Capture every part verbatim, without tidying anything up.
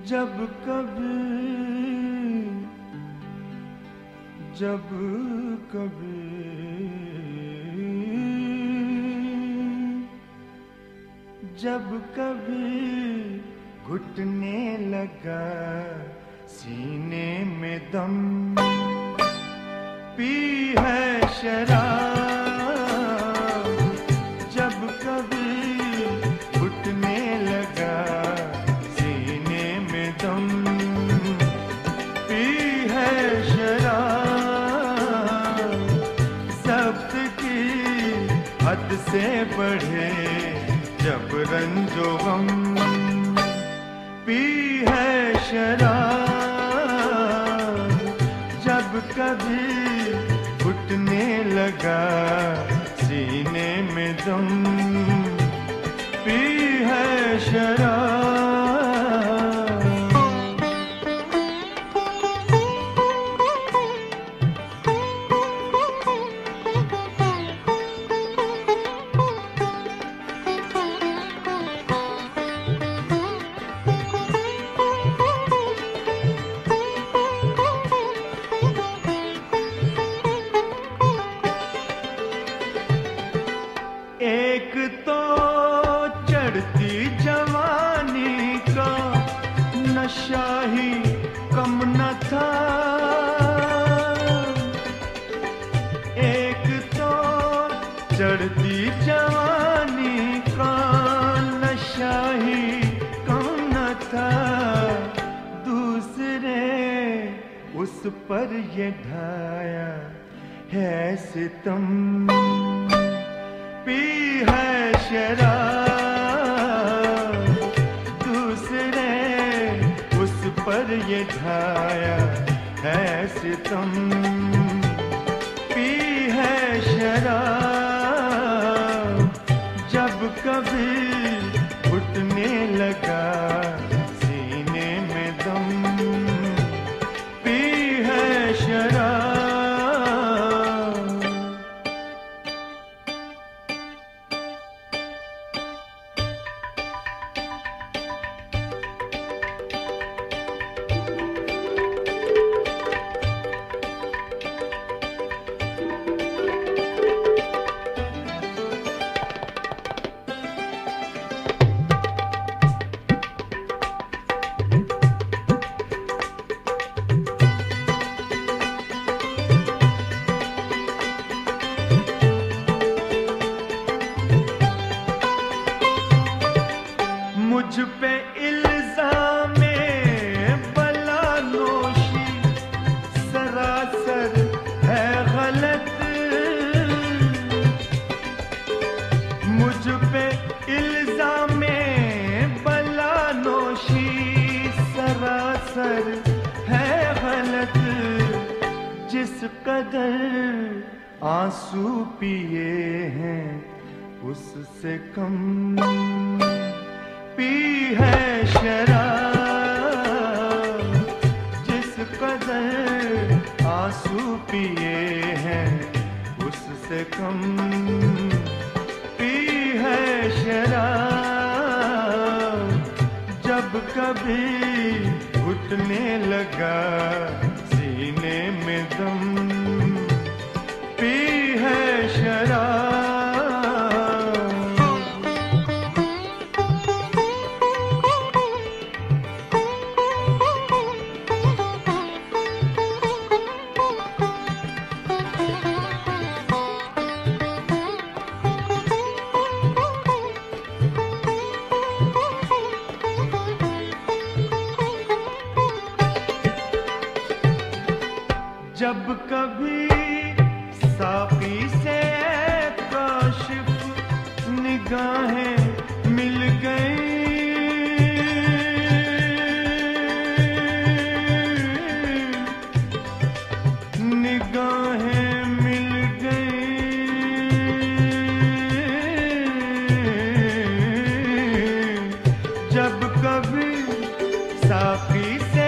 जब कभी जब कभी जब कभी घुटने लगा सीने में दम, पी है शराब। जब कभी घुटने लगा सीने में दम, पी है शराब। ज़ब्त की हद से बढ़े जब रंजो गम, पी है शराब। जब कभी घुटने लगा सीने में दम, पी है शराब। एक तो चढ़ती जवानी का नशा ही कम न था, एक तो चढ़ती जवानी का नशा ही कम न था। दूसरे उस पर ये ढाया है सितम, पी है शराब। दूसरे उस पर ये ढाया है सितम, पी है शराब। जब कभी घुटने लगा सीने में दम, पी है शराब। मुझ पे इल्ज़ामे बला नोशी सरासर है गलत। मुझ पे इल्ज़ामे बला नोशी सरासर है गलत। जिस कदर आंसू पिए हैं उससे कम, पी है शराब। जिस कदर आंसू पिए हैं उससे कम, पी है शराब। जब कभी घुटने लगा सीने में दम, पी है शराब। जब कभी साक़ी से काशिफ निगाहें मिल गई, निगाहें मिल गई। जब कभी साक़ी से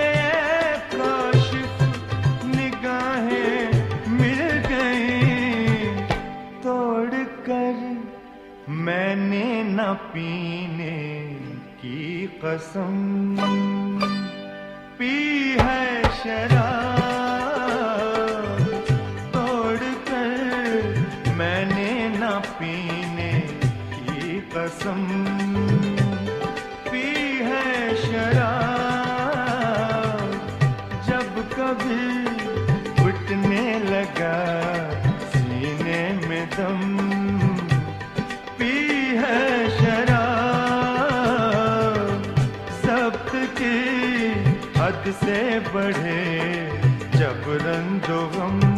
मैंने न पीने की कसम, शराब तोड़ कर मैंने ना पीने की कसम पी है शराब। जब कभी घुटने लगा सीने में दम पी है शराब। ज़ब्त की हद से बढ़े जब रंजो गम